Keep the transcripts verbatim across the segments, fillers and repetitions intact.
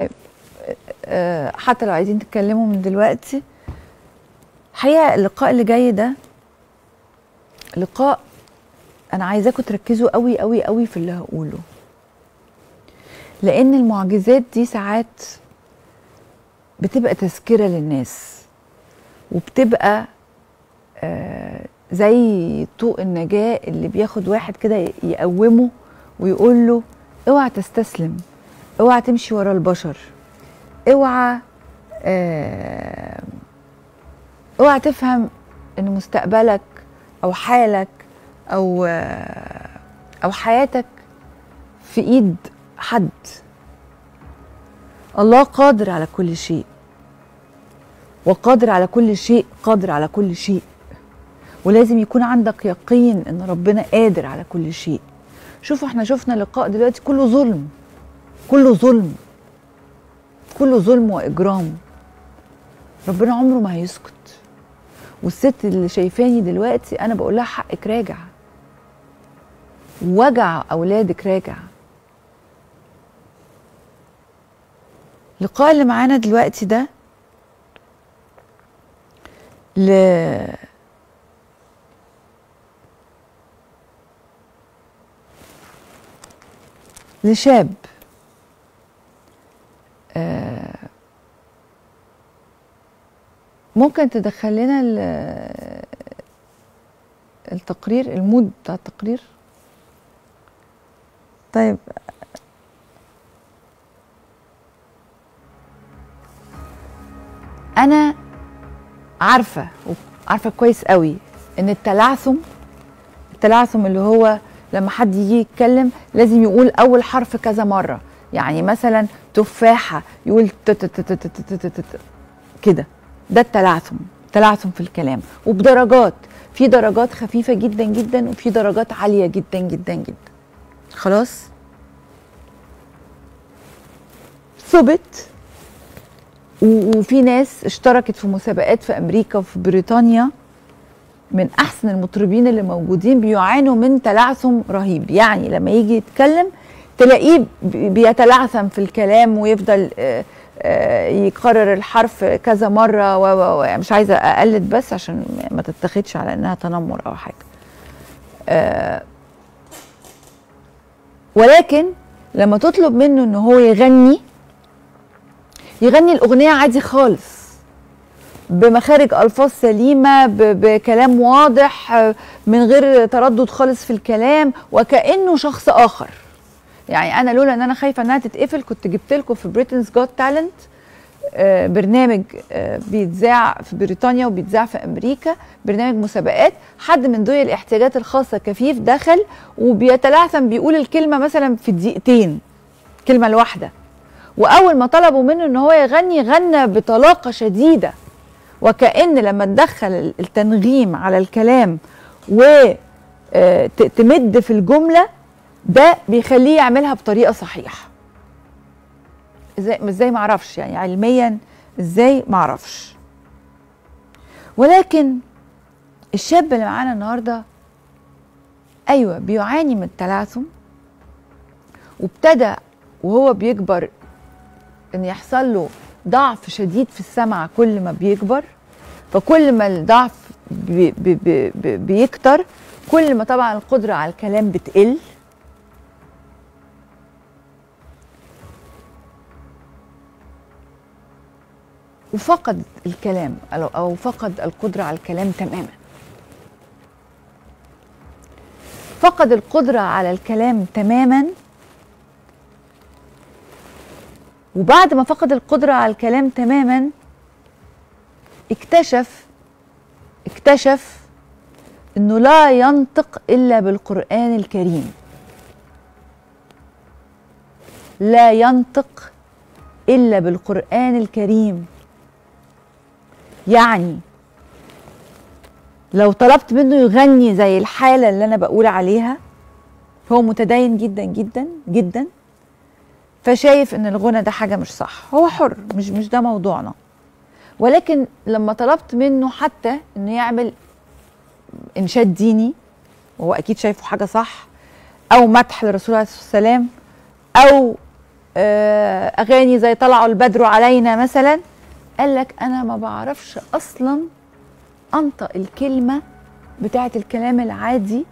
حتى لو عايزين تتكلموا من دلوقتي. حقيقة اللقاء اللي جاي ده لقاء أنا عايزاكم تركزوا قوي قوي قوي في اللي هقوله، لأن المعجزات دي ساعات بتبقى تذكرة للناس، وبتبقى آه زي طوق النجاة اللي بياخد واحد كده يقومه ويقول له اوعى تستسلم، اوعى تمشي ورا البشر، اوعى آه اوعى تفهم ان مستقبلك او حالك او آه او حياتك في ايد حد. الله قادر على كل شيء، وقادر على كل شيء، قادر على كل شيء، ولازم يكون عندك يقين ان ربنا قادر على كل شيء. شوفوا احنا شفنا لقاء دلوقتي كله ظلم، كله ظلم، كله ظلم واجرام. ربنا عمره ما هيسكت. والست اللي شايفاني دلوقتي انا بقول لها حقك راجع، وجع اولادك راجع. اللقاء اللي معانا دلوقتي ده ل لشاب آه ممكن تدخل لنا التقرير، المود بتاع التقرير؟ طيب انا عارفه عارفه كويس قوي ان التلعثم التلعثم اللي هو لما حد يجي يتكلم لازم يقول اول حرف كذا مره، يعني مثلا تفاحه يقول كده، ده التلعثم، تلعثم في الكلام. وبدرجات، في درجات خفيفه جدا جدا وفي درجات عاليه جدا جدا جدا. خلاص ثبت، وفي ناس اشتركت في مسابقات في امريكا وفي بريطانيا من احسن المطربين اللي موجودين بيعانوا من تلعثم رهيب. يعني لما يجي يتكلم تلاقيه بيتلعثم في الكلام ويفضل يكرر الحرف كذا مره و مش عايزه اقلد بس عشان ما تتاخدش على انها تنمر او حاجه. ولكن لما تطلب منه ان هو يغني يغني الاغنيه عادي خالص، بمخارج الفاظ سليمه، بكلام واضح، من غير تردد خالص في الكلام، وكانه شخص اخر. يعني انا لولا ان انا خايفه انها تتقفل كنت جبت لكم في بريتنز جوت تالنت برنامج بيتذاع في بريطانيا وبيتذاع في امريكا، برنامج مسابقات. حد من ذوي الاحتياجات الخاصه كفيف دخل وبيتلعثم، بيقول الكلمه مثلا في دقيقتين، كلمه الواحده، واول ما طلبوا منه ان هو يغني غنى بطلاقه شديده، وكأن لما تدخل التنغيم على الكلام وتمد في الجمله ده بيخليه يعملها بطريقه صحيحه. ازاي ازاي ما اعرفش، يعني علميا ازاي ما اعرفش. ولكن الشاب اللي معانا النهارده ايوه بيعاني من التلعثم، وابتدى وهو بيكبر ان يحصل له ضعف شديد في السمع كل ما بيكبر، فكل ما الضعف بي بي بي بيكتر كل ما طبعا القدرة على الكلام بتقل. وفقد الكلام او فقد القدرة على الكلام تماما. فقد القدرة على الكلام تماما، وبعد ما فقد القدرة على الكلام تماما اكتشف اكتشف انه لا ينطق الا بالقرآن الكريم. لا ينطق الا بالقرآن الكريم. يعني لو طلبت منه يغني زي الحالة اللي انا بقول عليها، هو متدين جدا جدا جدا، فشايف ان الغنى ده حاجه مش صح، هو حر، مش مش ده موضوعنا. ولكن لما طلبت منه حتى انه يعمل انشاد ديني، وهو اكيد شايفه حاجه صح، او مدح للرسول عليه الصلاه والسلام، او آه اغاني زي طلعوا البدر علينا مثلا، قال لك انا ما بعرفش اصلا انطق الكلمه بتاعه الكلام العادي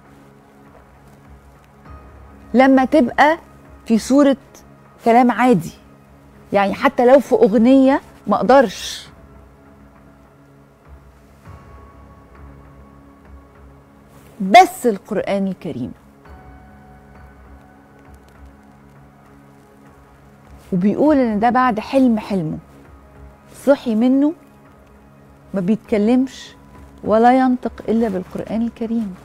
لما تبقى في صوره كلام عادي، يعني حتى لو في اغنيه ما اقدرش. بس القرآن الكريم، وبيقول ان ده بعد حلم حلمه صحي منه، ما بيتكلمش ولا ينطق الا بالقرآن الكريم.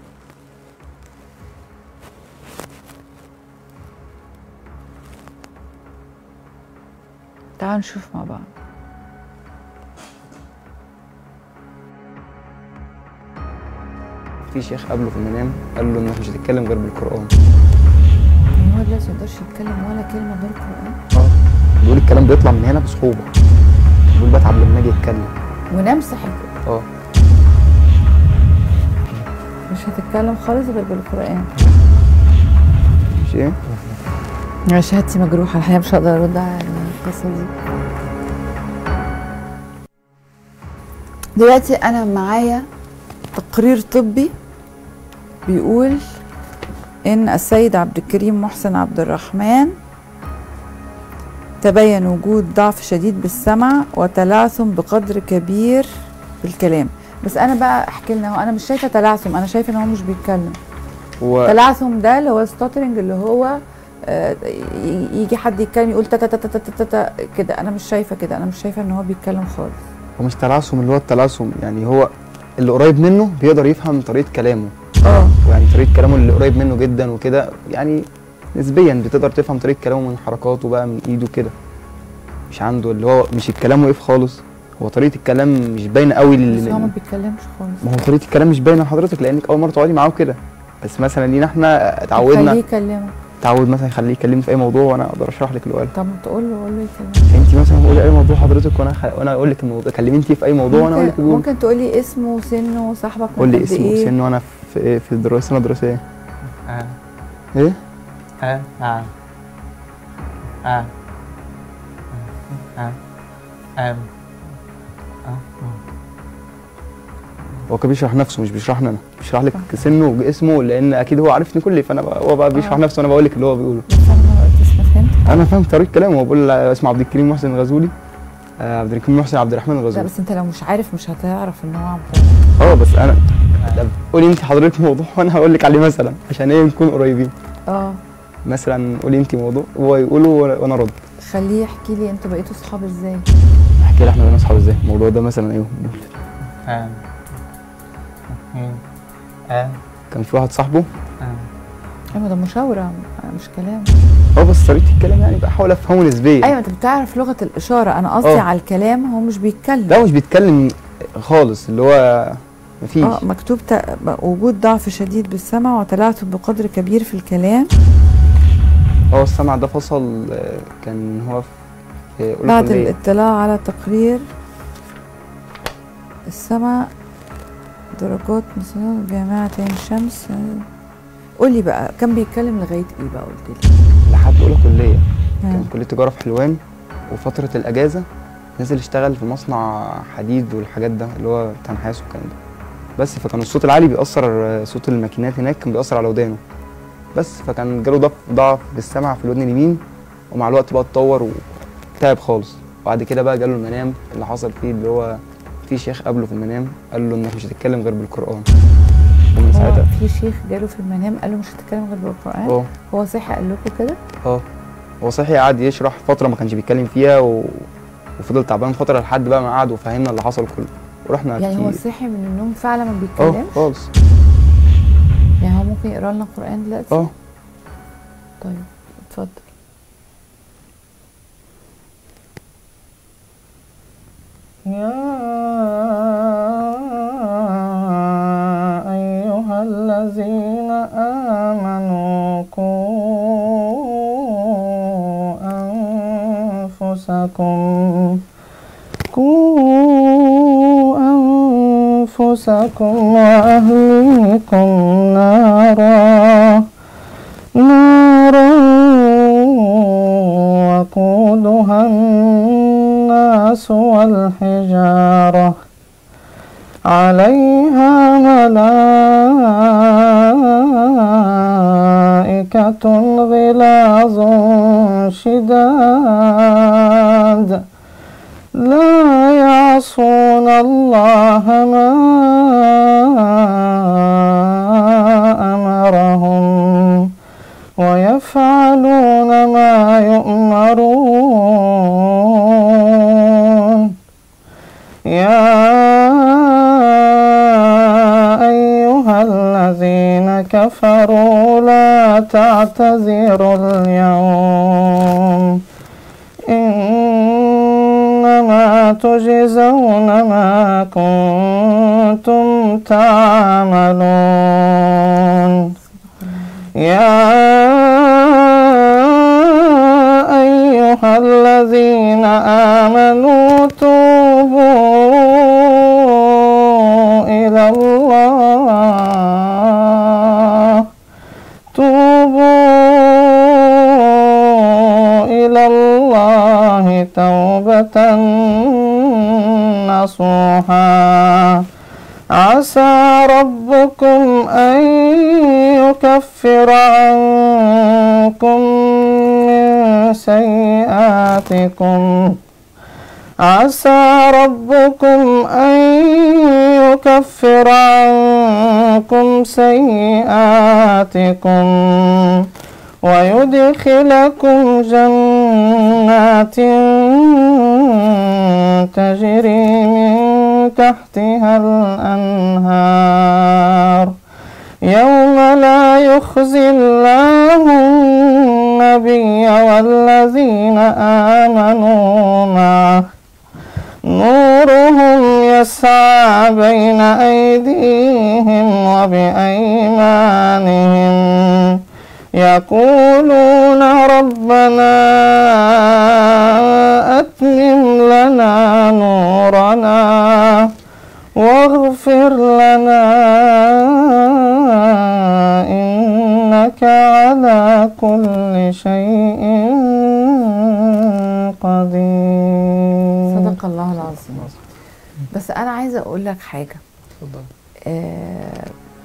تعالوا نشوف مع بعض. في شيخ قابله في المنام قال له انك مش هتتكلم غير بالقرآن. يعني هو دلوقتي ما يقدرش يتكلم ولا كلمة غير القرآن؟ اه بيقول الكلام بيطلع من هنا بصعوبة، بيقول بتعب لما اجي اتكلم. ونام صحي كده؟ اه مش هتتكلم خالص غير بالقرآن. مش ايه؟ يا شهادتي مجروحة الحقيقة، مش هقدر ارد على القصة دي. دلوقتي انا معايا تقرير طبي بيقول ان السيد عبد الكريم محسن عبد الرحمن تبين وجود ضعف شديد بالسمع وتلعثم بقدر كبير بالكلام. بس انا بقى احكي لنا، هو انا مش شايفه تلعثم، انا شايفه ان هو مش بيتكلم. هو تلعثم ده اللي هو ستوترنج، اللي هو آه يجي حد يتكلم يقول تا تا تا تا تا تا كده. انا مش شايفه كده، انا مش شايفه ان هو بيتكلم خالص. هو مش تلعثم، اللي هو التلعثم يعني هو اللي قريب منه بيقدر يفهم طريقة كلامه. اه يعني طريقة كلامه اللي قريب منه جدا وكده، يعني نسبيا بتقدر تفهم طريقة كلامه من حركاته بقى، من ايده كده. مش عنده اللي هو مش الكلام واقف خالص، هو طريقة الكلام مش باينة قوي. بس هو ما بيتكلمش خالص. ما هو طريقة الكلام مش باينة لحضرتك لانك اول مرة تقعدي معاه كده، بس مثلا لينا احنا اتعودنا خليه يكلمك. تعود مثلا يخليه يكلمني في اي موضوع وانا اقدر اشرح لك اللي هو قاله. طب تقول له قول له يكلمك. انت مثلا قولي اي موضوع حضرتك وانا خ... وانا اقول لك الموضوع، كلميني انت في اي موضوع وانا اقول لك ممكن, ممكن تقول لي اسمه وسنه وصاحبك قول لي قد اسمه ايه؟ وسنه وانا في في الدراسه سنه دراسيه. اه ايه؟ اه اه اه اه اه هو كان بيشرح نفسه مش بيشرحني انا، بيشرح لك سنه واسمه لان اكيد هو عارفني كلي، فانا بقى هو بقى بيشرح آه. نفسه وانا بقول لك اللي هو بيقوله. بس انا ما قلتش، ما فهمت. انا فاهم طريقه كلامه، هو بيقول اسمه عبد الكريم محسن الغزولي. آه عبد الكريم محسن عبد الرحمن لا الغزولي. بس انت لو مش عارف مش هتعرف ان هو عبد اه بس انا طب قولي انت حضرتك موضوع وانا هقول لك عليه مثلا عشان ايه نكون قريبين. اه مثلا قولي انت موضوع وهو يقوله وانا ارد. خليه يحكي لي انتوا بقيتوا صحاب ازاي؟ احكي لي احنا بقينا اصحاب ازاي؟ الموضوع ده مثلا ايه؟ اه اه كان في واحد صاحبه. ايوه ده مشاوره مش كلام. اه بس طريقه الكلام يعني بحاول افهمه نسبيا. ايوه انت بتعرف لغه الاشاره، انا قصدي أوه. على الكلام، هو مش بيتكلم. لا مش بيتكلم خالص، اللي هو مفيش. اه مكتوب ت... وجود ضعف شديد بالسمع وتلعثم بقدر كبير في الكلام. هو السمع ده فصل، كان هو في اولى بعد كلية. الاطلاع على تقرير السمع درجات مثلا جامعة عين شمس. قولي بقى كان بيتكلم لغاية ايه بقى؟ قلت لي لحد اولى كلية. كان كلية تجارة في حلوان، وفترة الأجازة نزل اشتغل في مصنع حديد والحاجات ده اللي هو بتاع نحاس والكلام ده. بس فكان الصوت العالي بيأثر، صوت الماكينات هناك كان بيأثر على ودانه. بس فكان جاله ضعف ضعف بالسمع في الودن اليمين، ومع الوقت بقى اتطور وتعب خالص. وبعد كده بقى جاله المنام اللي حصل فيه، اللي هو في شيخ قابله في المنام قال له انك مش هتتكلم غير بالقرآن. ومن ساعتها في شيخ جاله في المنام قال له مش هتتكلم غير بالقرآن؟ اه هو صحي قال لكم كده؟ اه هو صحي قعد يشرح فترة ما كانش بيتكلم فيها و... وفضل تعبان فترة لحد بقى ما قعد وفهمنا اللي حصل كله ورحنا يعني كتير. هو صحي من النوم فعلا ما اه بيتكلمش؟ خالص. يعني هو ممكن يقرا لنا قرآن دلوقتي؟ اه طيب اتفضل. يا أيها الذين آمنوا قوا أنفسكم قوا أنفسكم وأهليكم نارا نارا الناس والحجارة عليها ملائكة غلاظ شداد لا يعصون الله ما أمرهم ويفعلون ما يؤمرون. يا أيها الذين كفروا لا تعتذروا اليوم إنما تجزون ما كنتم تعملون. يا أيها الذين آمنوا توبوا إلى الله توبوا إلى الله توبة نصوحا عسى ربكم أن يكفر عنكم من سيئاتكم عسى ربكم أن يكفر عنكم سيئاتكم ويدخلكم جنات تجري من تحتها الأنهار يوم لا يخزي الله النبي والذين آمنوا معه نورهم يسعى بين أيديهم وبأيمانهم يقولون ربنا أتمم لنا نورنا واغفر لنا إنك على كل شيء قدير. صدق الله العظيم. بس أنا عايزة أقول لك حاجة. اتفضل. آه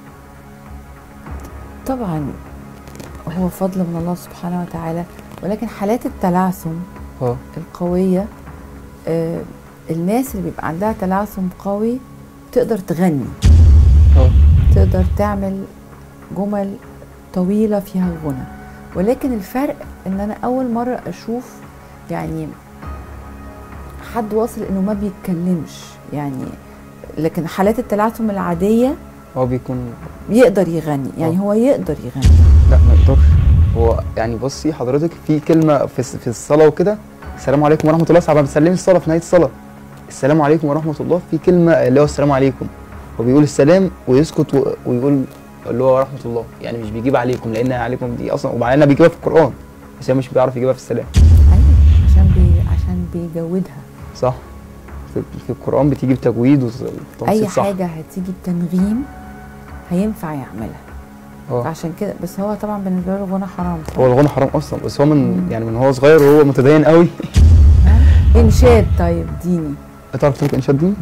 طبعا هو فضل من الله سبحانه وتعالى، ولكن حالات التلعثم اه القوية آه الناس اللي بيبقى عندها تلعثم قوي تقدر تغني، اه تقدر تعمل جمل طويلة فيها غنى، ولكن الفرق ان انا اول مرة اشوف يعني حد واصل انه ما بيتكلمش يعني، لكن حالات التلعثم العادية هو بيكون يقدر يغني يعني. أوه. هو يقدر يغني. لا ما يقدرش. هو يعني بصي حضرتك في كلمة في في الصلاة وكده، السلام عليكم ورحمة الله، ساعة ما بتسلمي الصلاة في نهاية الصلاة السلام عليكم ورحمة الله، في كلمة اللي هو السلام عليكم، هو بيقول السلام ويسكت و- ويقول اللي هو ورحمة الله، يعني مش بيجيب عليكم لأن عليكم دي أصلا، وبعدين بيجيبها في القرآن بس هو مش بيعرف يجيبها في السلام. ايوه عشان بي عشان بيجودها. صح. في في القرآن بتيجي بتجويد وتنصيب اي صح. حاجة هتيجي بتنغيم هينفع يعملها. اه عشان كده بس هو طبعا بالنسبة له الغنى حرام. هو الغنى حرام أصلا، بس هو من مم. يعني من هو صغير وهو متدين قوي. انشاد طيب ديني. تعرف تقول إنشاد ديني؟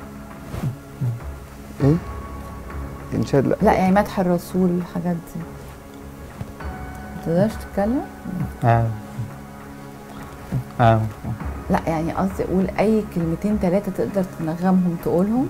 إيه؟ إنشاد لا. لا يعني مدح الرسول الحاجات دي ما تقدرش تتكلم؟ آه. آه. لا يعني قصدي اقول اي كلمتين ثلاثة تقدر تنغمهم تقولهم.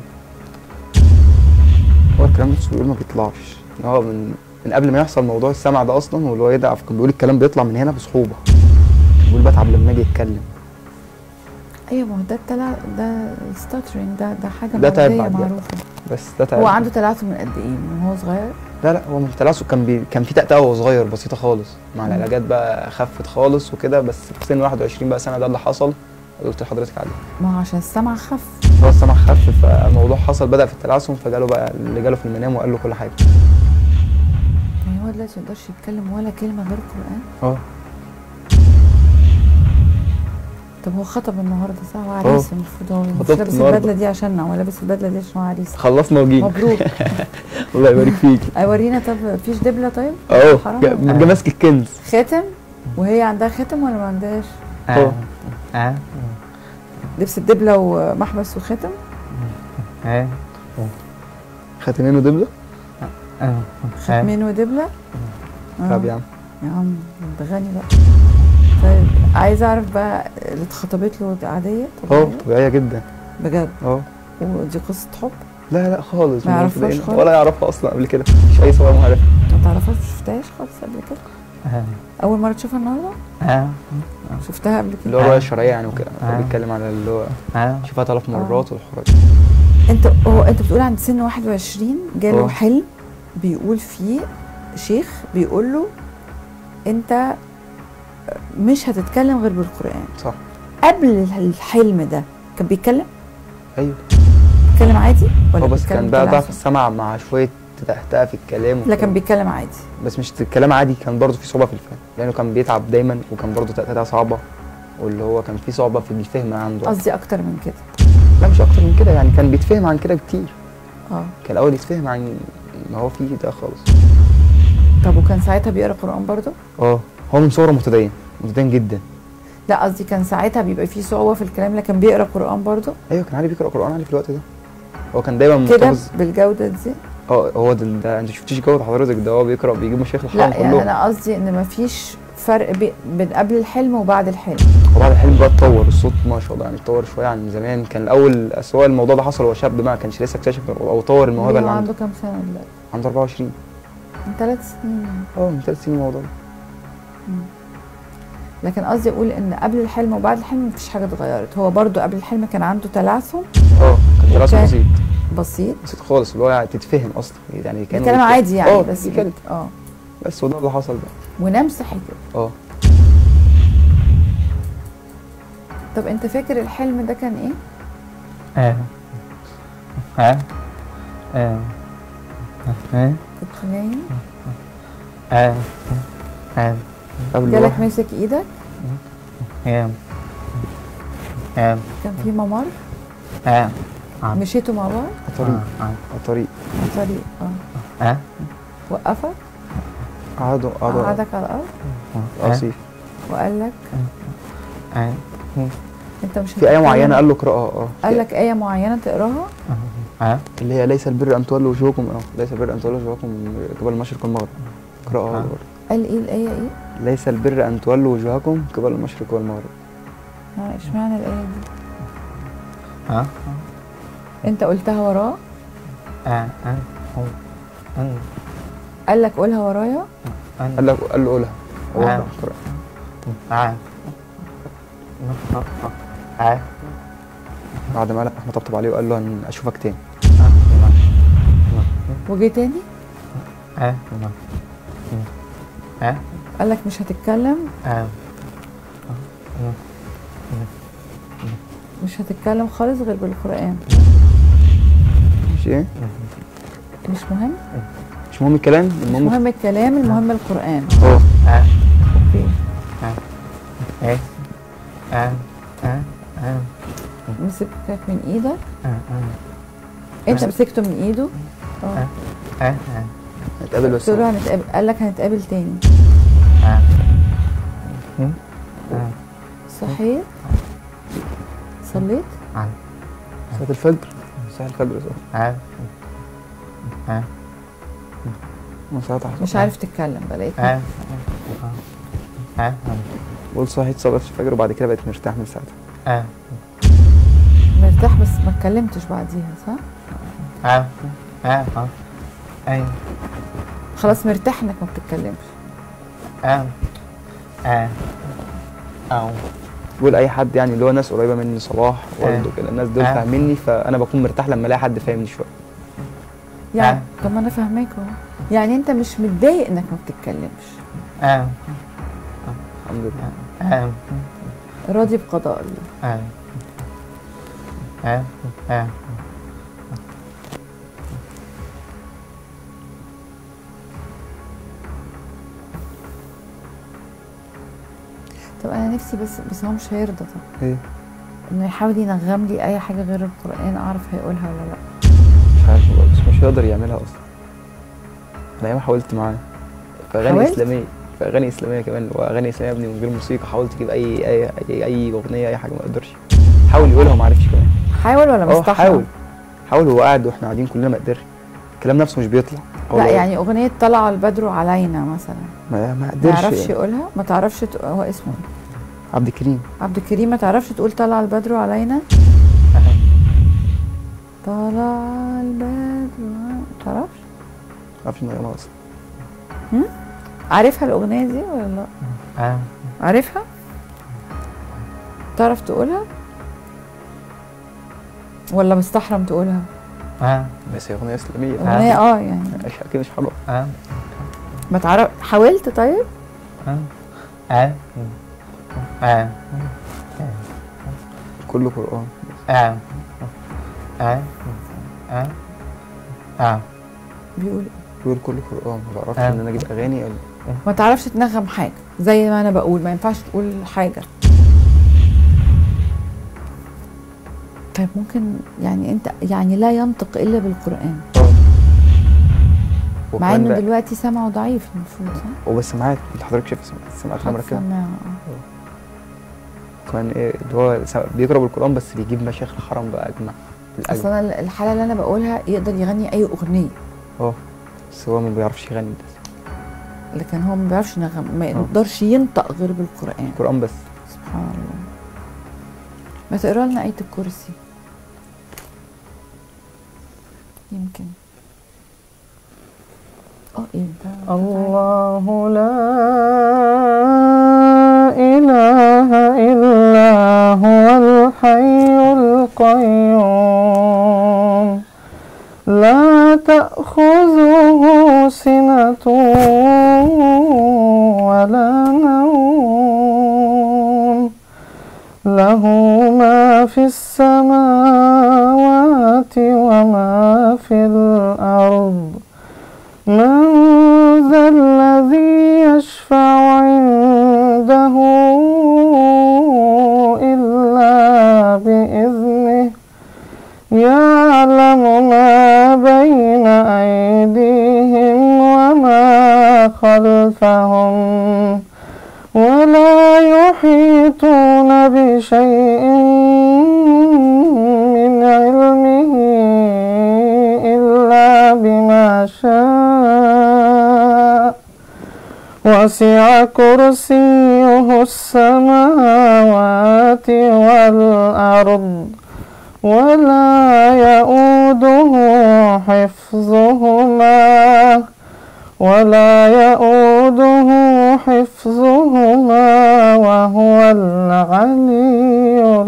هو الكلام ده بيقول ما بيطلعش، هو من من قبل ما يحصل موضوع السمع ده اصلا، واللي هو يدعى كان بيقول الكلام بيطلع من هنا بصعوبه، بيقول بتعب لما اجي اتكلم. ايوه ما هو ده التلا ده الستاترينج ده ده حاجه ده تعب مرضيه بعد كده. معروفه. بس ده تعب. هو عنده تلعثم من قد ايه؟ من هو صغير؟ لا لا هو مش تلعثم، كان بي... كان في تأتأة وهو صغير بسيطه خالص، مع مم. العلاجات بقى خفت خالص وكده، بس في سن واحد وعشرين بقى سنه ده اللي حصل اللي قلت لحضرتك عليه. ما هو عشان السمع خف. هو السمع خف فالموضوع حصل بدأ في التلعثم، فجاله بقى اللي جاله في المنام وقال له كل حاجه. يعني هو دلوقتي ما يقدرش يتكلم ولا كلمه غير القران؟ اه طب هو خطب النهارده صح؟ هو عريس المفروض، هو مش خطبت لابس النهاردة. البدله دي عشاننا، هو لابس البدله دي عشان هو عريس. خلصنا وجينا. مبروك. الله يبارك فيك. ورينا. طب مفيش دبله طيب؟ اهو حرام. جا- جا ماسك الكنز. خاتم؟ وهي عندها خاتم ولا ما عندهاش؟ آه. اه لبس الدبله ومحبس وختم. اه خاتمين ودبله. اه ختمين ودبله. طب يا عم يا عم ده غني بقى. طيب عايزه اعرف بقى اللي اتخطبت له عاديه اه طبيعيه؟ طبيعيه جدا. بجد؟ اه ودي قصه حب؟ لا لا خالص. ما من يعرفهاش البداية. خالص؟ ولا يعرفها اصلا قبل كده، مش اي صور معرفه. ما تعرفهاش؟ ما شفتهاش خالص قبل كده؟ اه اول مره تشوفها النهارده؟ اه شفتها قبل اللي هو كده؟ الرؤيه الشرعيه يعني وكده. هو آه. بيتكلم على اللي هو اه شوفها ثلاث مرات والحوارات. انت هو انت بتقول عند سن واحد وعشرين جاله اه. حلم بيقول فيه شيخ بيقول له انت مش هتتكلم غير بالقرآن. صح. قبل الحلم ده كان بيتكلم؟ ايوه. بيتكلم عادي ولا هو بس بيتكلم كان بقى ضعف تلعثم؟ السمع مع شويه تحتها في الكلام. لا كان بيتكلم عادي. بس مش الكلام عادي، كان برضه في صعوبه في الفهم لانه كان بيتعب دايما، وكان برضه تأتأتها صعبه، واللي هو كان في صعوبه في الفهم عنده. قصدي اكتر من كده. لا مش اكتر من كده يعني، كان بيتفهم عن كده كتير. اه كان الاول يتفهم عن ما هو فيه ده خالص. طب وكان ساعتها بيقرا قرآن برضه؟ اه هو من صغره متدين، متدين جدا. لا قصدي كان ساعتها بيبقى فيه صعوبة في الكلام لكن بيقرا قرآن برضه؟ ايوه كان علي بيقرا قران علي في الوقت ده. هو كان دايما كده محتفظ. بالجودة دي؟ اه هو ده, ده انت شفتيش جوده حضرتك؟ ده هو بيقرا بيجيب مشايخ الحرم لا كلهم. يعني انا قصدي ان مفيش فرق بي- بين قبل الحلم وبعد الحلم. وبعد الحلم بقى اتطور الصوت ما شاء الله، يعني اتطور شويه عن زمان. كان الاول سواء الموضوع ده حصل وهو شاب ما كانش لسه اكتشف او طور الموهبه هو اللي عنده. عنده كام سنة دلوقتي؟ عنده أربعة وعشرين. من ثلاث سنين. اه من ثلاث سنين الموضوع ده. لكن قصدي اقول ان قبل الحلم وبعد الحلم مفيش حاجة اتغيرت، هو برضو قبل الحلم كان عنده تلعثم اه كان دراسه وكان- بسيط بسيط. بسيط خالص، اللي هو يعني تتفهم اصلا يعني. كان بيتكلم عادي يعني اه بس بيتكلم اه بس، وده اللي حصل بقى. ونام صحي كده. اه طب انت فاكر الحلم ده كان ايه؟ اه اه اه اه كنت نايم؟ اه اه قبل جالك واحد. ماسك ايدك؟ اه اه كان في ممر؟ اه مشيتوا مع بعض؟ على طريق اه على طريق على طريق اه اه وقفك؟ قعدوا قعدوا قعدك على الارض رصيف. وقال لك اه انت مش في آية هتتكلم؟ معينة قال له اقرأها. اه قال لك آية معينة تقراها؟ اه اللي هي ليس البر أن تولوا وجوهكم اه ليس البر أن تولوا وجوهكم قبل المشرق والمغرب. اقرأها آه. برضه. قال ايه الآية ايه؟ ليس البر أن تولوا وجوهكم قبل المشرق والمغرب. اه اشمعنى الآية دي؟ اه انت قلتها وراه؟ اه اه اه قال لك قولها ورايا؟ قال له قال له قولها. هو آه. اقرأ. اه اه بعد ما قال احمد طبطب عليه وقال له ان اشوفك تاني. وجي تاني؟ اه اه قال لك مش هتتكلم؟ اه مش هتتكلم خالص غير بالقرآن. مش ايه؟ مش مهم؟ مش مهم الكلام، مش المهم مهم الكلام، المهم القرآن. اه اه اوكي. ايه اه اه اه مسكك من ايدك؟ اه اه انت مسكته من ايده؟ اه اه نتقابل بس. قلت له هنتقابل، قال لك هنتقابل تاني. اه اه صحيت؟ صليت؟ اه ساعة الفجر. ساعة الفجر صح. اه اه ساعة حصل. مش عارف تتكلم بقى لقيت اه اه قلت صحيت صلاة الفجر وبعد كده بقيت مرتاح من ساعتها. اه مرتاح بس ما اتكلمتش بعديها صح؟ اه اه اه ايوه خلاص مرتاح انك ما بتتكلمش. اه اه او بقول اي حد يعني اللي هو ناس قريبه مني، صلاح والده كده، الناس دول آه. فاهميني، فانا بكون مرتاح لما الاقي حد فاهمني شويه. يعني آه. طب ما انا فاهماك اهو. يعني انت مش متضايق انك ما بتتكلمش، اه الحمد لله. اه راضي بقضاء الله. اه اه اه طب انا نفسي بس بس هو مش هيرضى طب ايه انه يحاول ينغم لي اي حاجه غير القران، اعرف هيقولها ولا لا. مش عارف والله، بس مش هيقدر يعملها اصلا. انا ياما حاولت معاه في اغاني حاولت؟ اسلاميه. في اغاني اسلاميه كمان، واغاني اسلاميه يا ابني من غير موسيقى. حاولت اجيب اي اي اي, أي اغنيه اي حاجه ما قدرش. حاول يقولها وما عرفش كمان. حاول ولا اه مستحرم؟ حاول حاول وهو قاعد واحنا قاعدين كلنا ما قدرش. الكلام نفسه مش بيطلع. لا يعني اغنيه طلع البدر علينا مثلا ما ما ما قدرش يعرفش يعني. يقولها؟ ما تعرفش تق... هو اسمه ايه؟ عبد الكريم. عبد الكريم. ما تعرفش تقول طلع البدر علينا؟ طلع البدر ما تعرفش؟ ما اعرفش المغنى اصلا. هم؟ عارفها الاغنيه دي ولا لا؟ اه عارفها؟ تعرف تقولها؟ ولا مستحرم تقولها؟ اه بس هي اغنيه اسلاميه. اغنيه اه يعني مش اكيد مش حرام. اه ما تعرف. حاولت طيب؟ اه اه اه كله قران. اه اه اه اه بيقول بيقول كله قران. ما بعرفش آه. ان انا اجيب اغاني ولا ما تعرفش تنغم حاجه زي ما انا بقول، ما ينفعش تقول حاجه. طيب ممكن يعني انت يعني لا ينطق الا بالقران، مع وكمان انه بقى- دلوقتي سمعه ضعيف المفروض صح؟ وبس سمعت. انت حضرتك شايف سمعت سمعت حط مركب. سماعة. كمان ايه اللي هو س- بيقرا بالقران بس بيجيب مشايخ الحرم بقى اجمع. اصل الاجمع. انا الحاله اللي انا بقولها يقدر يغني اي اغنيه، اه بس هو ما بيعرفش يغني بس. لكن هو ما بيعرفش ينغم، ما يقدرش ينطق غير بالقران. القران بس. سبحان الله. ما تقرا لنا آية الكرسي يمكن. اه ايه ده؟ الله لا إله إلا هو الحي القيوم لا تأخذه سنة ولا نوم له ما في السماوات وما في الأرض من ذا الذي يشفع عنده إلا بإذنه يعلم ما بين أيديهم وما خلفهم ولا يحيطون بشيء من علمه إلا بما شاء وسع كرسيه السماوات والأرض ولا يؤوده حفظهما ولا يؤوده حفظهما وهو العلي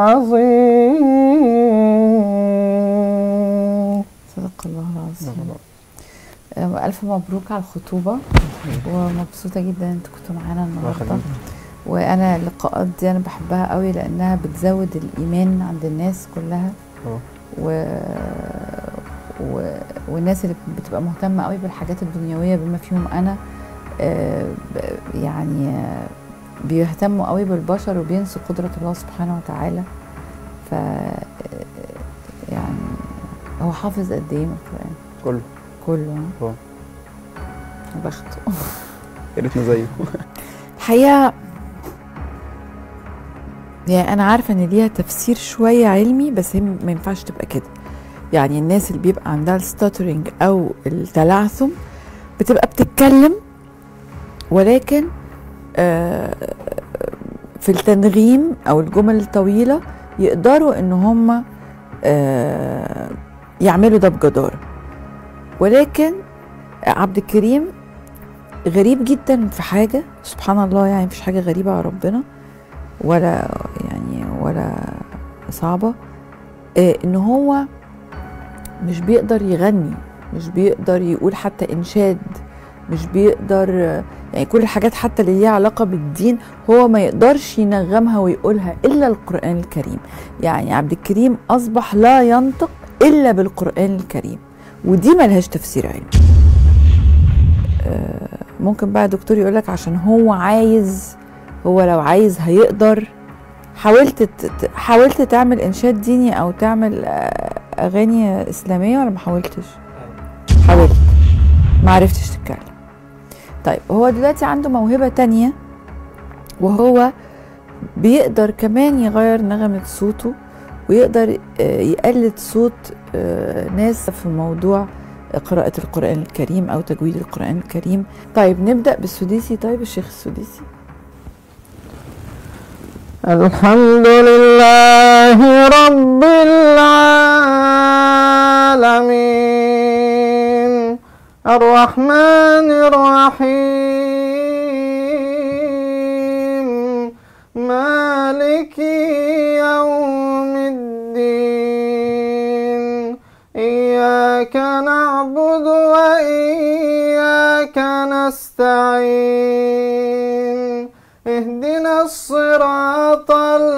العظيم. صدق الله العظيم. ألف مبروك على الخطوبة، ومبسوطة جدا ان انتوا كنتوا معانا النهارده. وانا اللقاءات دي انا بحبها قوي لانها بتزود الايمان عند الناس كلها. و... و... والناس اللي بتبقى مهتمة قوي بالحاجات الدنيوية بما فيهم انا آه يعني آه بيهتموا قوي بالبشر وبينسوا قدرة الله سبحانه وتعالى. ف يعني هو حافظ قد ايه من القرآن؟ كله كله. اه بخته. يا ريتنا زيه. الحقيقة يعني أنا عارفة إن ليها تفسير شوية علمي، بس هي ما ينفعش تبقى كده. يعني الناس اللي بيبقى عندها الستاترينج أو التلعثم بتبقى بتتكلم، ولكن آه في التنغيم أو الجمل الطويلة يقدروا إن هم آه يعملوا ده بجدارة. ولكن عبد الكريم غريب جدا في حاجة، سبحان الله، يعني مفيش حاجة غريبة على ربنا ولا يعني ولا صعبة. آه ان هو مش بيقدر يغني، مش بيقدر يقول حتى انشاد، مش بيقدر يعني كل الحاجات حتى اللي ليها علاقة بالدين هو ما يقدرش ينغمها ويقولها إلا القرآن الكريم. يعني عبد الكريم أصبح لا ينطق إلا بالقرآن الكريم، ودي ملهاش تفسير علمي. آه ممكن بقى دكتور يقولك عشان هو عايز، هو لو عايز هيقدر. حاولت حاولت تعمل إنشاد ديني أو تعمل أغاني إسلامية ولا ما حاولتش؟ حاولت، ما عرفتش تتكلم. طيب هو دلوقتي عنده موهبة تانية، وهو بيقدر كمان يغير نغمة صوته، ويقدر يقلد صوت ناس في موضوع قراءة القرآن الكريم أو تجويد القرآن الكريم. طيب نبدأ بالسديسي. طيب الشيخ السديسي. الحمد لله رب العالمين الرحمن الرحيم مالك يوم الدين إياك نعبد وإياك نستعين اهدنا الصراط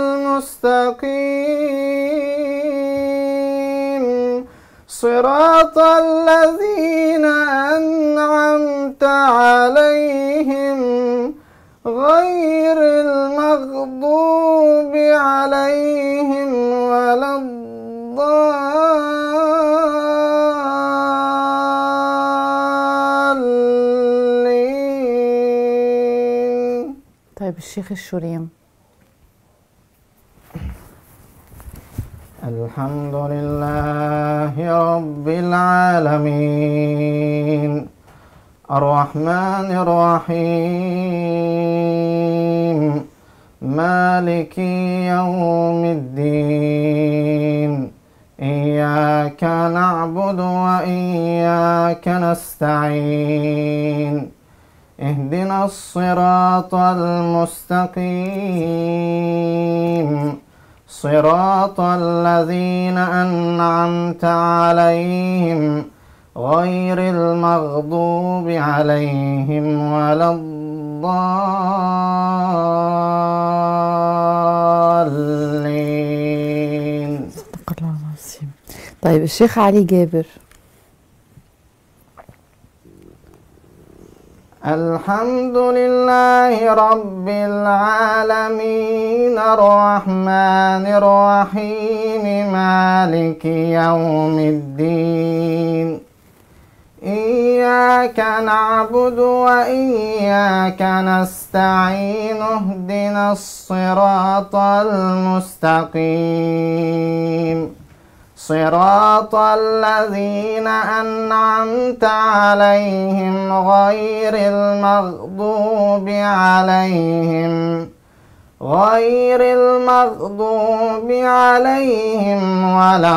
المستقيم صراط الذين أنعمت عليهم غير المغضوب عليهم ولا الضالين. طيب الشيخ الشريم. الحمد لله رب العالمين الرحمن الرحيم مالك يوم الدين إياك نعبد وإياك نستعين اهدنا الصراط المستقيم صراط الذين أنعمت عليهم غير المغضوب عليهم ولا الضالين. صدق الله العظيم. طيب الشيخ علي جابر. الحمد لله رب العالمين الرحمن الرحيم مالك يوم الدين إياك نعبد وإياك نستعين اهدنا الصراط المستقيم صراط الذين أنعمت عليهم غير المغضوب عليهم غير المغضوب عليهم ولا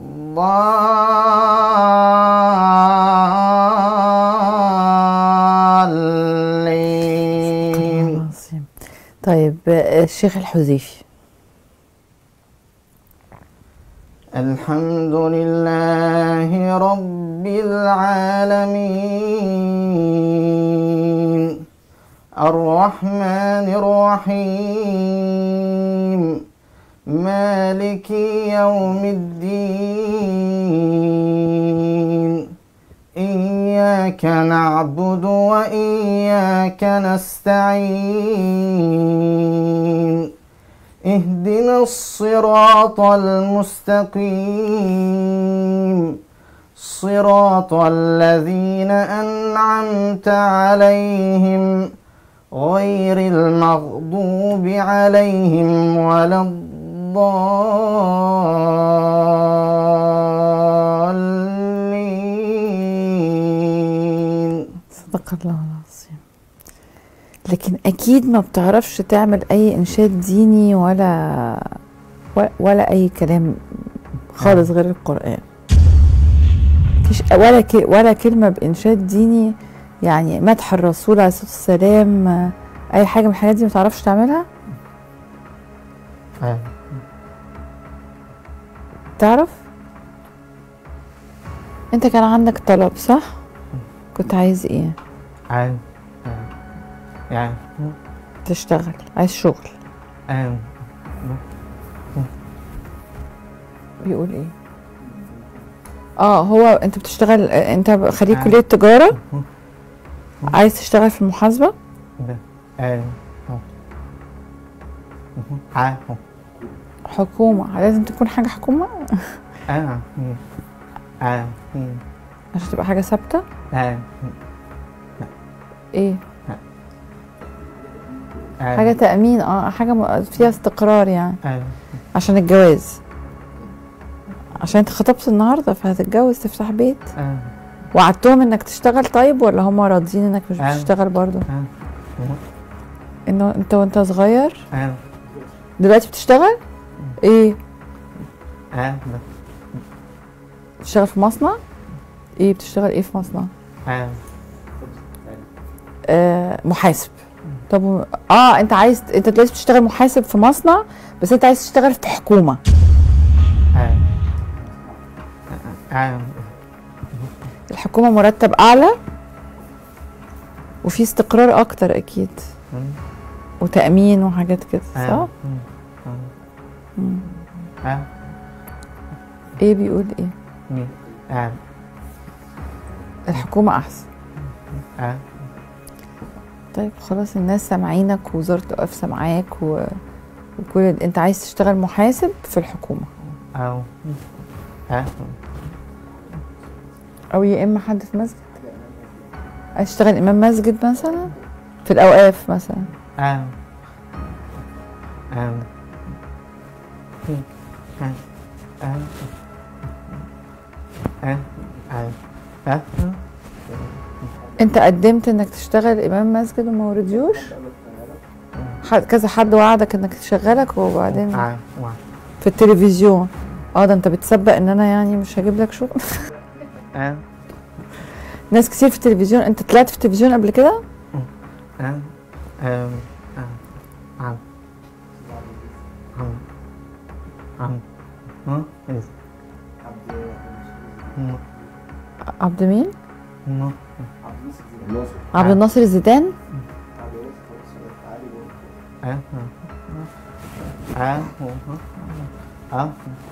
الضالين. طيب الشيخ الحذيفي. الحمد لله رب العالمين الرحمن الرحيم مالك يوم الدين إياك نعبد وإياك نستعين اهدنا الصراط المستقيم صراط الذين أنعمت عليهم غير المغضوب عليهم ولا الضالين. صدق الله العظيم. لكن اكيد ما بتعرفش تعمل اي انشاد ديني ولا ولا اي كلام خالص غير القرآن. مفيش ولا ولا كلمة بانشاد ديني، يعني مدح الرسول عليه الصلاة والسلام، اي حاجة من الحاجات دي ما تعرفش تعملها؟ آه. تعرف؟ انت كان عندك طلب صح؟ كنت عايز ايه؟ عايز يعني تشتغل، عايز شغل. آه. بيقول ايه؟ اه هو انت بتشتغل، انت خريج كلية تجارة، عايز تشتغل في المحاسبة؟ آه. آه. حكومة، لازم تكون حاجة حكومة؟ آه. آه. عشان تبقى حاجة ثابتة؟ آه. ايه؟ آه. حاجه تامين، اه حاجه م- فيها استقرار يعني، آه. عشان الجواز، عشان انت خطبت النهارده فهتتجوز تفتح بيت. آه. وعدتهم انك تشتغل طيب، ولا هم راضيين انك مش آه. بتشتغل برضو؟ آه. انه انت وانت صغير. آه. دلوقتي بتشتغل ايه؟ آه. بتشتغل في مصنع؟ ايه بتشتغل ايه في مصنع؟ آه. آه محاسب. طب و- اه انت عايز، انت دلوقتي بتشتغل محاسب في مصنع، بس انت عايز تشتغل في حكومة. آه. آه. الحكومة مرتب اعلى وفي استقرار اكتر اكيد، وتأمين وحاجات كده، صح؟ مم. آه. ايه بيقول ايه؟ مين؟ آه. الحكومة احسن. آه. طيب خلاص، الناس سامعينك ووزارة الأوقاف سامعاك و... وكل ده. انت عايز تشتغل محاسب في الحكومة، أو آه. او يا اما حد في مسجد. عايز تشتغل امام مسجد مثلا، في الاوقاف مثلا. آه. آه. آه. آه. آه. آه. آه. انت قدمت انك تشتغل امام مسجد وما ورضيوش؟ حد كذا حد وعدك انك تشغلك وبعدين آه. في التلفزيون. اه ده انت بتسبق ان انا يعني مش هجيب لك شغل. آه. ناس كتير في التلفزيون. انت طلعت في التلفزيون قبل كده؟ آه. آه. آه. عم عم عم ها عبد مين؟ نو عبد الناصر الزيدان. اه اه اه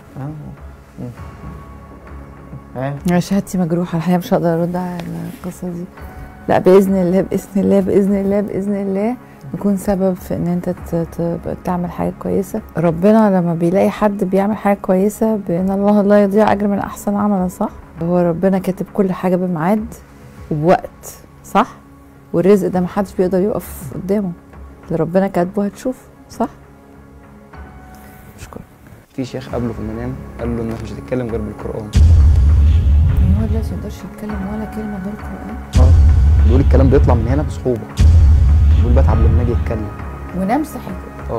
اه يا شهادتي مجروحة الحقيقة، مش هقدر ارد على القصة دي. لا بإذن الله بإذن الله بإذن الله بإذن الله يكون سبب في ان انت ت- ت- تعمل حاجة كويسة. ربنا لما بيلاقي حد بيعمل حاجة كويسة، بان الله لا يضيع اجر من احسن عملا، صح؟ هو ربنا كاتب كل حاجة بميعاد وبوقت، صح؟ والرزق ده محدش بيقدر يقف قدامه، اللي ربنا كاتبه هتشوف، صح؟ شكرا. في شيخ قابله في المنام قال له انك مش هتتكلم غير بالقران. يعني هو دلوقتي ما يقدرش يتكلم ولا كلمة غير القرآن؟ اه بيقول الكلام بيطلع من هنا بصعوبه، بيقول بتعب لما اجي اتكلم. ونام صحي اه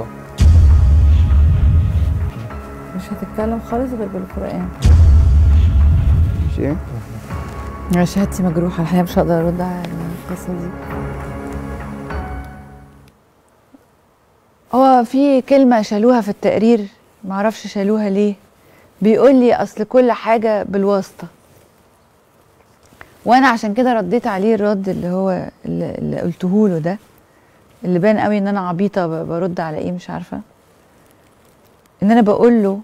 مش هتتكلم خالص غير بالقرآن. مش ايه؟ يا شهادتي مجروحة الحقيقة، مش هقدر ارد على القصة دي. هو في كلمة شالوها في التقرير، معرفش شالوها ليه. بيقول لي اصل كل حاجة بالواسطة، وانا عشان كده رديت عليه الرد اللي هو اللي, اللي قلته له ده، اللي بان قوي ان انا عبيطة ب- برد على ايه مش عارفة. ان انا بقول له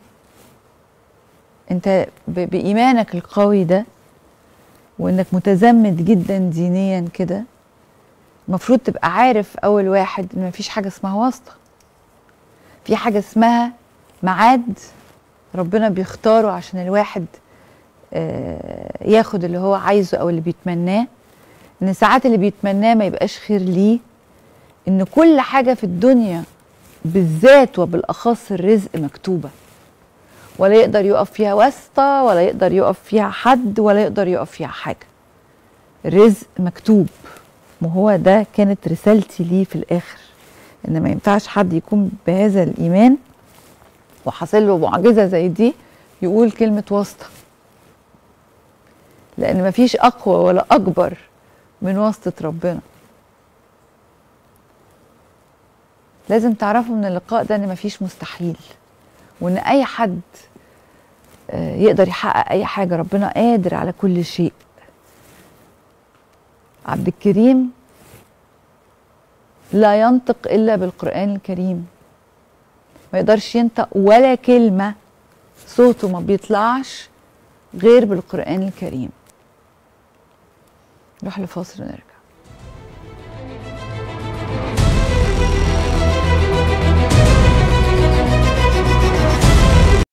انت ب- بايمانك القوي ده، وانك متزمت جدا دينيا كده، المفروض تبقى عارف اول واحد ان مفيش حاجة اسمها واسطة. في حاجة اسمها ميعاد ربنا بيختاره عشان الواحد آه، ياخد اللي هو عايزه او اللي بيتمناه. ان ساعات اللي بيتمناه ما يبقاش خير ليه. ان كل حاجة في الدنيا بالذات وبالاخص الرزق مكتوبة، ولا يقدر يقف فيها واسطة، ولا يقدر يقف فيها حد، ولا يقدر يقف فيها حاجة. الرزق مكتوب، وهو ده كانت رسالتي ليه في الاخر، ان ما ينفعش حد يكون بهذا الايمان وحاصل له معجزة زي دي يقول كلمة واسطة، لان مفيش اقوى ولا اكبر من واسطة ربنا. لازم تعرفوا من اللقاء ده ان مفيش مستحيل، وان اي حد آه، يقدر يحقق اي حاجة. ربنا قادر على كل شيء. عبد الكريم لا ينطق الا بالقرآن الكريم، ما يقدرش ينطق ولا كلمة، صوته ما بيطلعش غير بالقرآن الكريم. نروح لفاصل ونرجع.